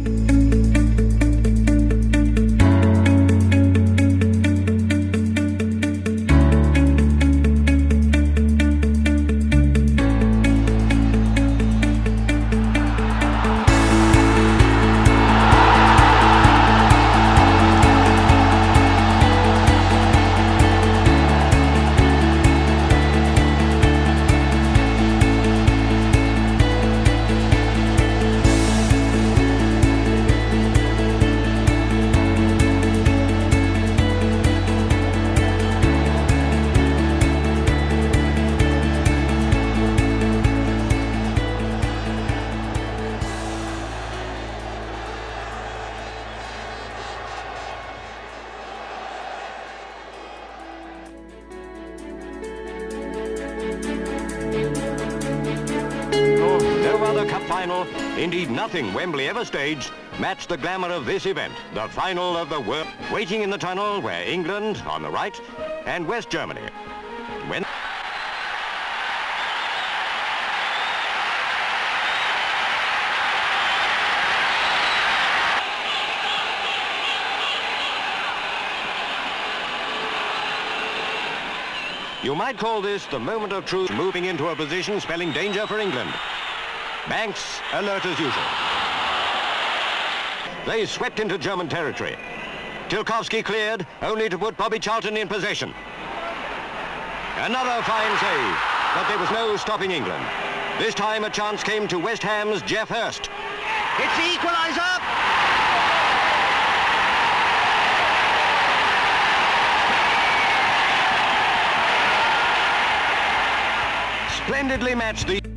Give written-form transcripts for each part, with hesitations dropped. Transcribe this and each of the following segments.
Cup final, indeed nothing Wembley ever staged, matched the glamour of this event, the final of the world. Waiting in the tunnel were England on the right and West Germany. When you might call this the moment of truth, moving into a position spelling danger for England. Banks alert as usual. They swept into German territory. Tilkovsky cleared, only to put Bobby Charlton in possession. Another fine save, but there was no stopping England. This time a chance came to West Ham's Jeff Hurst. It's the equaliser! Splendidly matched the...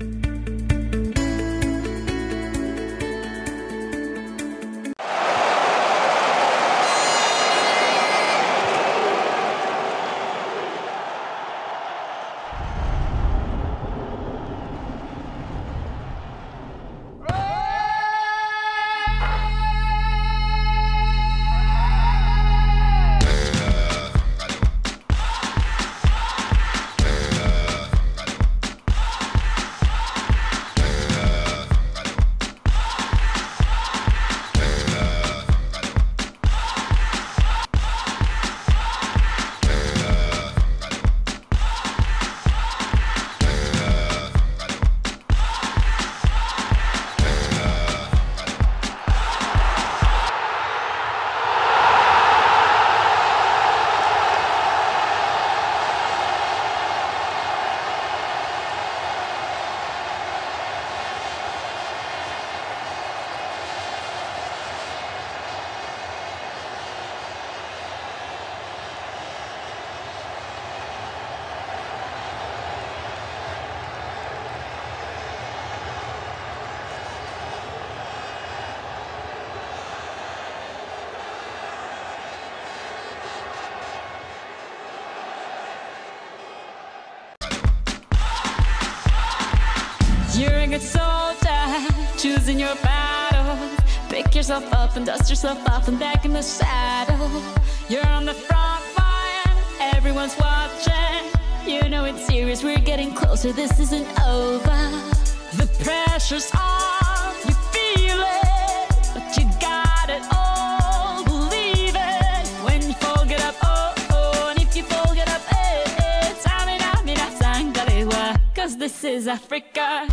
You're a good soldier, choosing your battles. Pick yourself up and dust yourself off and back in the saddle. You're on the front line, everyone's watching. You know it's serious, we're getting closer, this isn't over. The pressure's on, you feel it, but you got it all, believe it. When you fall, get up, oh, oh, and if you fall, get up, eh, Samina, sangalewa, 'cause this is Africa.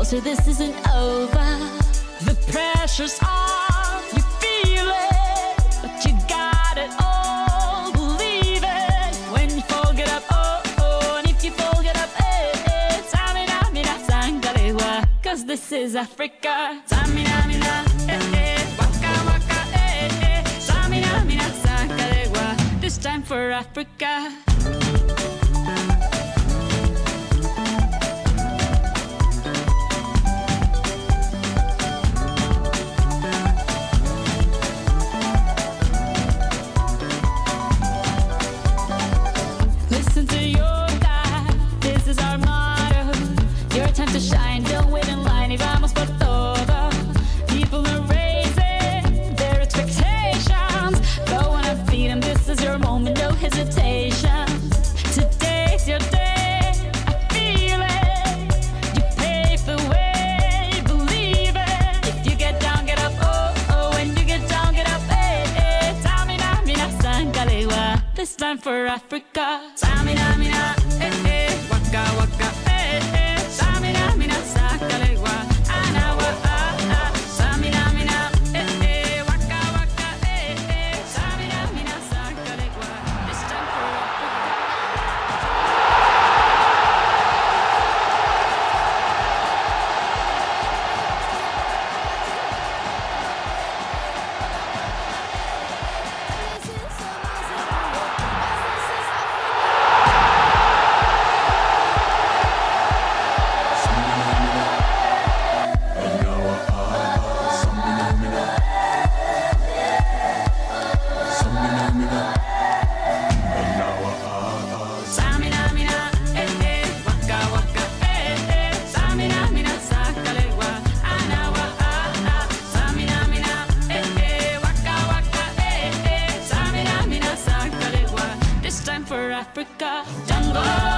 closer, this isn't over. The pressure's on, you feel it, but you got it all, believe it. When you fall, get up, oh, oh, and if you fall, get up, eh, eh. Samina, mina, sangalewa, cause this is Africa. Samina, mina, eh, eh, waka, waka, eh, eh. Samina, mina, sangalewa, this time for Africa. Listen to your God, this is our motto. Your time to shine, don't wait in line. Y vamos por todo. People are raising their expectations. Go on and feed them, this is your moment, no hesitation. Today's your day, I feel it. You pave the way, believe it. If you get down, get up, oh, oh. When you get down, get up, eh, eh. Samina, mina, sangalewa, this time for Africa. Samina, mina, eh, eh. Waka, waka, eh, eh. Samina, mina, sangalewa, anawa, ah, ah. Samina, mina, eh, eh. Waka, waka, eh, eh. Samina, mina, sangalewa, this time for Africa. Samina, mina, eh, eh. Waka, waka, eh, eh. Samina, mina, sangalewa, anawa, ah, ah. Samina, mina, eh, eh. Waka, waka, eh, eh. Samina, mina, sangalewa, this time for Africa. Jungle.